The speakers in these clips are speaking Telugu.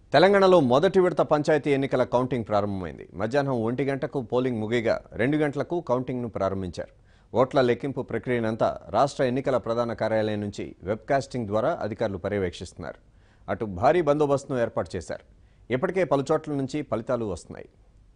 తెలంగాణలో మొదటి విడత పంచాయతీ ఎన్నికల కౌంటింగ్ ప్రారంభమైంది. మధ్యాహ్నం 1 గంటకు పోలింగ్ ముగియగా 2 గంటలకు కౌంటింగ్ను ప్రారంభించారు. ఓట్ల లెక్కింపు ప్రక్రియనంతా రాష్ట్ర ఎన్నికల ప్రధాన కార్యాలయం నుంచి వెబ్కాస్టింగ్ ద్వారా అధికారులు పర్యవేక్షిస్తున్నారు. అటు భారీ బందోబస్తును ఏర్పాటు చేశారు. ఇప్పటికే పలుచోట్ల నుంచి ఫలితాలు వస్తున్నాయి.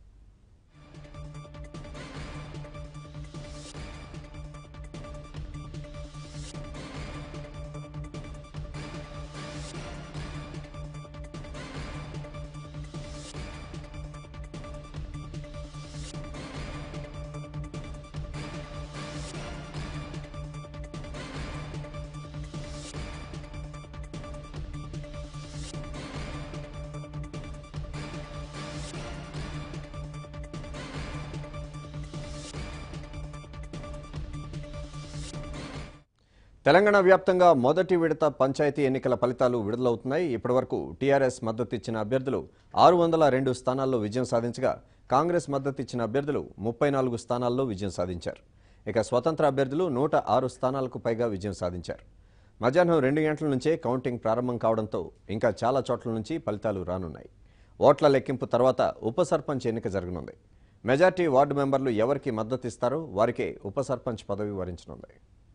తెలంగాణ వ్యాప్తంగా మొదటి విడత పంచాయతీ ఎన్నికల ఫలితాలు విడుదలవుతున్నాయి. ఇప్పటివరకు టీఆర్ఎస్ మద్దతిచ్చిన అభ్యర్థులు 602 స్థానాల్లో విజయం సాధించగా కాంగ్రెస్ మద్దతిచ్చిన అభ్యర్థులు 34 స్థానాల్లో విజయం సాధించారు. ఇక స్వతంత్ర అభ్యర్థులు 106 స్థానాలకు పైగా విజయం సాధించారు. మధ్యాహ్నం 2 గంటల నుంచే కౌంటింగ్ ప్రారంభం కావడంతో ఇంకా చాలా చోట్ల నుంచి ఫలితాలు రానున్నాయి. ఓట్ల లెక్కింపు తర్వాత ఉప సర్పంచ్ ఎన్నిక జరగనుంది. మెజార్టీ వార్డు మెంబర్లు ఎవరికి మద్దతిస్తారో వారికే ఉప సర్పంచ్ పదవి వరించనుంది.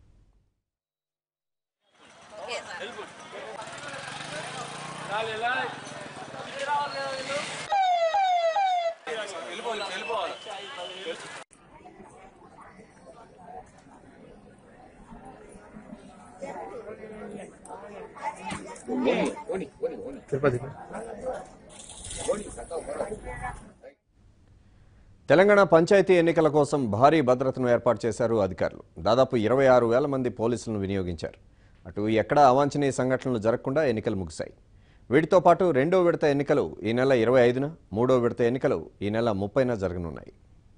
తెలంగాణ పంచాయతీ ఎన్నికల కోసం భారీ భద్రతను ఏర్పాటు చేశారు అధికారులు. దాదాపు 26,000 మంది పోలీసులను వినియోగించారు. అటు ఎక్కడా అవాంఛనీయ సంఘటనలు జరగకుండా ఎన్నికలు ముగిశాయి. వీటితో పాటు రెండో విడత ఎన్నికలు ఈ నెల 25న, మూడో విడత ఎన్నికలు ఈ నెల 30న జరగనున్నాయి.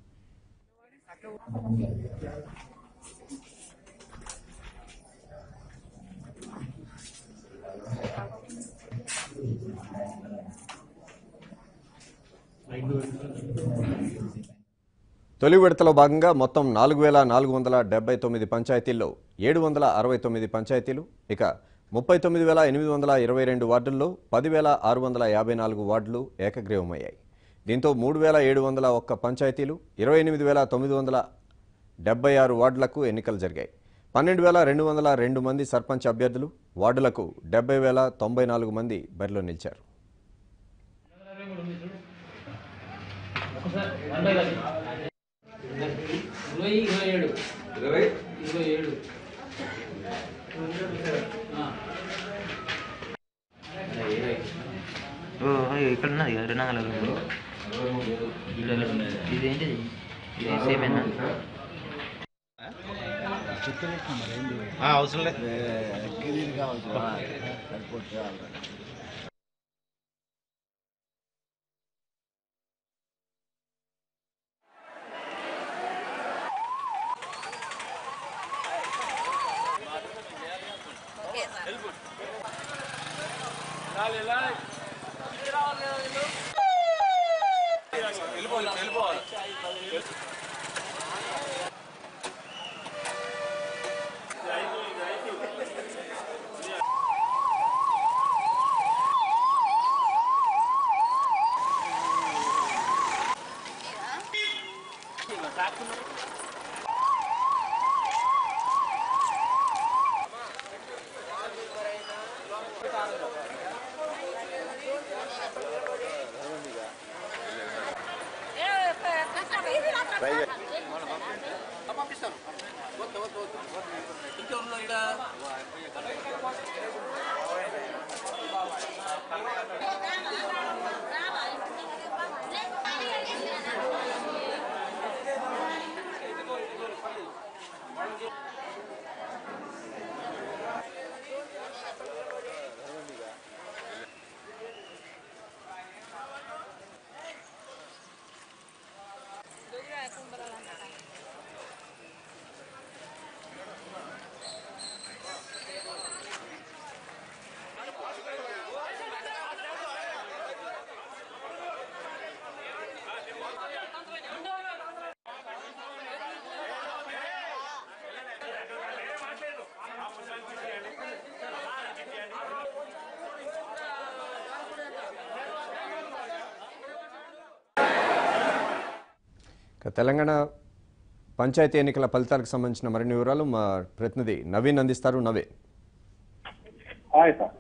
తొలి విడతలో భాగంగా మొత్తం 4,479 పంచాయతీల్లో 769 పంచాయతీలు, ఇక 39,822 వార్డుల్లో 10,654 వార్డులు ఏకగ్రీవమయ్యాయి. దీంతో 3,701 పంచాయతీలు, 28,976 వార్డులకు ఎన్నికలు జరిగాయి. 12,202 మంది సర్పంచ్ అభ్యర్థులు, వార్డులకు 70,094 మంది బరిలో నిలిచారు. ఇక్కడ ఉన్నది కదా 200 ఇదేంటి ఇది సేమేనా అవసరం లేదు. తెలంగాణ పంచాయతీ ఎన్నికల ఫలితాలకు సంబంధించిన మరిన్ని వివరాలు మా ప్రతినిధి నవీన్ అందిస్తారు. నవీన్. Hi sir.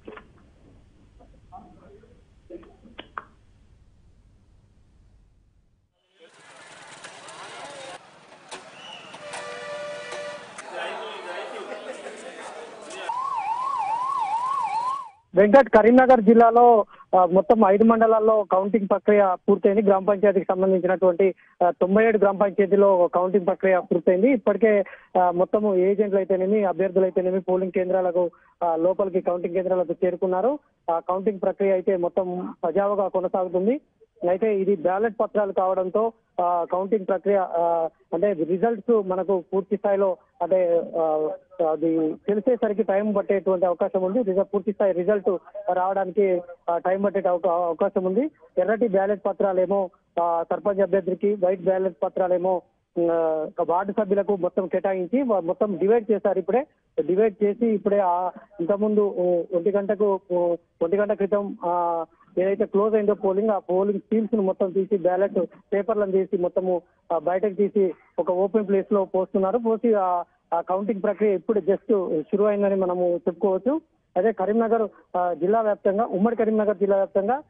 వెంకట్, కరీంనగర్ జిల్లాలో మొత్తం 5 మండలాల్లో కౌంటింగ్ ప్రక్రియ పూర్తయింది. గ్రామ పంచాయతీకి సంబంధించినటువంటి 97 గ్రామ పంచాయతీలో కౌంటింగ్ ప్రక్రియ పూర్తయింది. ఇప్పటికే మొత్తము ఏజెంట్లు అయితేనేమి, అభ్యర్థులు అయితేనేమి పోలింగ్ కేంద్రాలకు లోపలికి కౌంటింగ్ కేంద్రాలకు చేరుకున్నారు. కౌంటింగ్ ప్రక్రియ అయితే మొత్తం సజావుగా కొనసాగుతుంది. అయితే ఇది బ్యాలెట్ పత్రాలు కావడంతో కౌంటింగ్ ప్రక్రియ అంటే రిజల్ట్స్ మనకు పూర్తి స్థాయిలో అంటే అది తెలిసేసరికి టైం పట్టేటువంటి అవకాశం ఉంది. పూర్తి స్థాయి రిజల్ట్ రావడానికి టైం పట్టే అవకాశం ఉంది. ఎర్రటి బ్యాలెట్ పత్రాలేమో సర్పంచ్ అభ్యర్థికి, వైట్ బ్యాలెట్ పత్రాలేమో వార్డు సభ్యులకు మొత్తం కేటాయించి మొత్తం డివైడ్ చేశారు. ఇప్పుడే డివైడ్ చేసి ఇప్పుడే ఇంతకుముందు 1 గంట క్రితం ఏదైతే క్లోజ్ అయిందో పోలింగ్, ఆ పోలింగ్ స్టీల్స్ ను మొత్తం తీసి బ్యాలెట్ పేపర్లను తీసి మొత్తము బయటకు తీసి ఒక ఓపెన్ ప్లేస్ లో పోస్తున్నారు. పోసి ఆ కౌంటింగ్ ప్రక్రియ ఇప్పుడు జస్ట్ షురు అయిందని మనము చెప్పుకోవచ్చు. అదే కరీంనగర్ జిల్లా వ్యాప్తంగా, ఉమ్మడి కరీంనగర్ జిల్లా వ్యాప్తంగా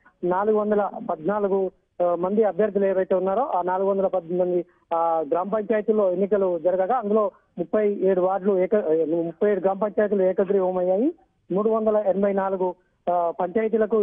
414 మంది అభ్యర్థులు ఏవైతే ఉన్నారో ఆ 418 గ్రామ పంచాయతీల్లో ఎన్నికలు జరగగా అందులో 37 వార్డులు 37 గ్రామ పంచాయతీలు ఏకగ్రీవమయ్యాయి. 384 పంచాయతీలకు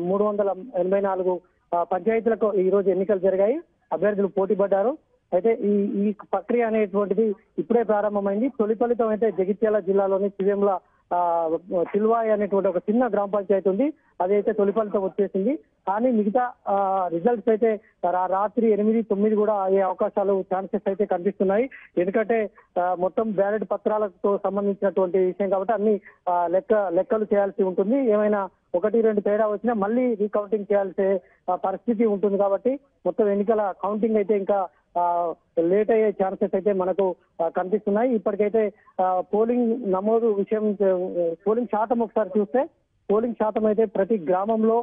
384 పంచాయతీలకు ఈ రోజు ఎన్నికలు జరిగాయి. అభ్యర్థులు పోటీ పడ్డారు. అయితే ఈ ప్రక్రియ అనేటువంటిది ఇప్పుడే ప్రారంభమైంది. తొలి ఫలితం అయితే జగిత్యాల జిల్లాలోని శివేంల తిల్వాయి అనేటువంటి ఒక చిన్న గ్రామ పంచాయతీ ఉంది. అదైతే తొలి ఫలితం వచ్చేసింది. కానీ మిగతా రిజల్ట్స్ అయితే రాత్రి 8, 9 కూడా అయ్యే అవకాశాలు, ఛాన్సెస్ అయితే కనిపిస్తున్నాయి. ఎందుకంటే మొత్తం బ్యాలెట్ పత్రాలతో సంబంధించినటువంటి విషయం కాబట్టి అన్ని లెక్కలు చేయాల్సి ఉంటుంది. ఏమైనా 1, 2 తేడా వచ్చినా మళ్ళీ రీకౌంటింగ్ చేయాల్సిన పరిస్థితి ఉంటుంది. కాబట్టి మొత్తం ఎన్నికల కౌంటింగ్ అయితే ఇంకా లేట్ అయ్యే ఛాన్సెస్ అయితే మనకు కనిపిస్తున్నాయి. ఇప్పటికైతే పోలింగ్ నమోదు విషయం, పోలింగ్ శాతం ఒకసారి చూస్తే పోలింగ్ శాతం అయితే ప్రతి గ్రామంలో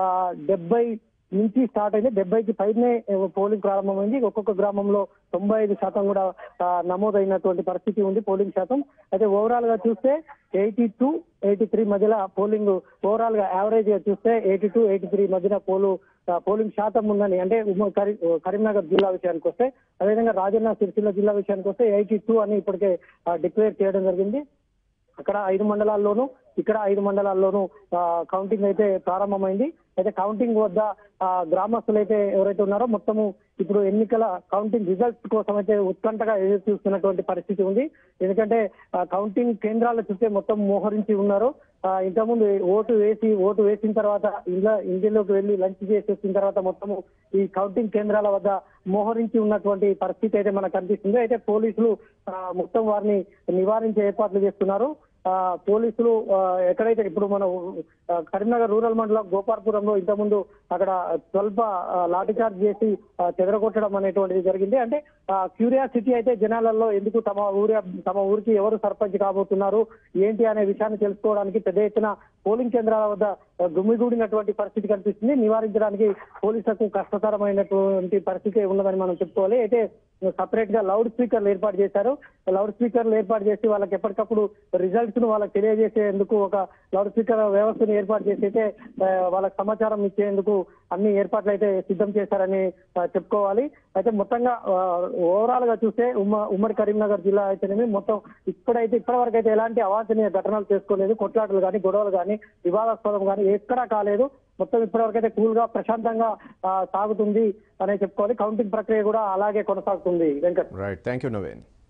70 నుంచి స్టార్ట్ అయితే 70కి పైనే పోలింగ్ ప్రారంభమైంది. ఒక్కొక్క గ్రామంలో 95% కూడా నమోదైనటువంటి పరిస్థితి ఉంది పోలింగ్ శాతం. అయితే ఓవరాల్ గా చూస్తే 82, 83 మధ్యలో పోలింగ్, ఓవరాల్ గా యావరేజ్ గా చూస్తే 82, 83 మధ్యన పోలింగ్ శాతం ఉందని, అంటే కరీంనగర్ జిల్లా విషయానికి వస్తే. అదేవిధంగా రాజన్న సిరిసిల్ల జిల్లా విషయానికి వస్తే 82 అని ఇప్పటికే డిక్లేర్ చేయడం జరిగింది. అక్కడ 5 మండలాల్లోనూ, ఇక్కడ 5 మండలాల్లోనూ కౌంటింగ్ అయితే ప్రారంభమైంది. అయితే కౌంటింగ్ వద్ద గ్రామస్తులు అయితే ఎవరైతే ఉన్నారో మొత్తము ఇప్పుడు ఎన్నికల కౌంటింగ్ రిజల్ట్స్ కోసం అయితే ఉత్కంఠగా ఎదురు చూస్తున్నటువంటి పరిస్థితి ఉంది. ఎందుకంటే కౌంటింగ్ కేంద్రాల చుట్టే మొత్తం మోహరించి ఉన్నారు. ఇంతకుముందు ఓటు వేసిన తర్వాత ఇంటిలోకి వెళ్ళి లంచ్ చేసి వచ్చిన తర్వాత మొత్తము ఈ కౌంటింగ్ కేంద్రాల వద్ద మోహరించి ఉన్నటువంటి పరిస్థితి అయితే మనకు కనిపిస్తుంది. అయితే పోలీసులు మొత్తం వారిని నివారించే ఏర్పాట్లు చేస్తున్నారు. పోలీసులు ఎక్కడైతే ఇప్పుడు మనం కరీంనగర్ రూరల్ మండలం గోపాల్పురంలో ఇంతకుముందు అక్కడ స్వల్ప లాఠీచార్జ్ చేసి చెదరగొట్టడం అనేటువంటిది జరిగింది. అంటే క్యూరియాసిటీ అయితే జనాలలో ఎందుకు తమ ఊరికి ఎవరు సర్పంచ్ కాబోతున్నారు ఏంటి అనే విషయాన్ని తెలుసుకోవడానికి పెద్ద ఎత్తున పోలింగ్ కేంద్రాల వద్ద గుమిగూడినటువంటి పరిస్థితి కనిపిస్తుంది. నివారించడానికి పోలీసులకు కష్టతరమైనటువంటి పరిస్థితి ఉన్నదని మనం చెప్పుకోవాలి. అయితే సపరేట్ గా లౌడ్ స్పీకర్లు ఏర్పాటు చేశారు. లౌడ్ స్పీకర్లు ఏర్పాటు చేసి వాళ్ళకి ఎప్పటికప్పుడు రిజల్ట్స్ ను వాళ్ళకి తెలియజేసేందుకు ఒక లౌడ్ స్పీకర్ వ్యవస్థను ఏర్పాటు చేసి అయితే వాళ్ళకి సమాచారం ఇచ్చేందుకు అన్ని ఏర్పాట్లు అయితే సిద్ధం చేశారని చెప్పుకోవాలి. అయితే మొత్తంగా ఓవరాల్ గా చూస్తే ఉమ్మడి కరీంనగర్ జిల్లా అయితేనేమి మొత్తం ఇప్పటివరకు అయితే ఎలాంటి అవాంఛనీయ ఘటనలు చేసుకోలేదు. కొట్లాటలు కానీ, గొడవలు కానీ, వివాదాస్పదం కానీ ఎక్కడా కాలేదు. మొత్తం ఇప్పటివరకు అయితే కూల్ గా ప్రశాంతంగా సాగుతుంది అనే చెప్పుకోవాలి. కౌంటింగ్ ప్రక్రియ కూడా అలాగే కొనసాగుతుంది. Venkat. Right, thank you Naveen.